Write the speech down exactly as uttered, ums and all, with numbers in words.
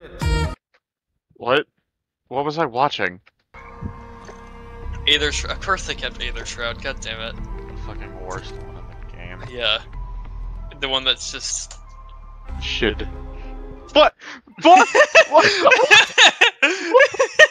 What? What was I watching? Aether Shroud. Of course they kept Aether Shroud. God damn it. The fucking worst one in the game. Yeah. The one that's just. Shit. What? What? What?